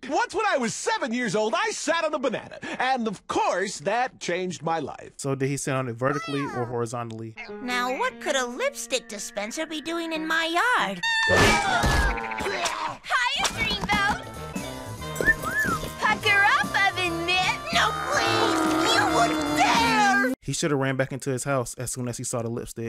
Once when I was 7 years old, I sat on a banana. And of course, that changed my life. So did he sit on it vertically or horizontally? Now, what could a lipstick dispenser be doing in my yard? Hiya, Dreamboat! Pucker up, Oven Mitt! No, please! You wouldn't dare! He should have ran back into his house as soon as he saw the lipstick.